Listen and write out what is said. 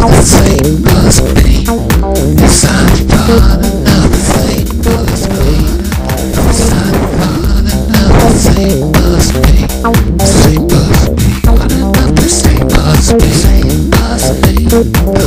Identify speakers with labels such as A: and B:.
A: another thing must be. Yes, I'm on another thing must be. Yes, I'm on another thing must be. Thing must be. On another thing must be. Thing must be.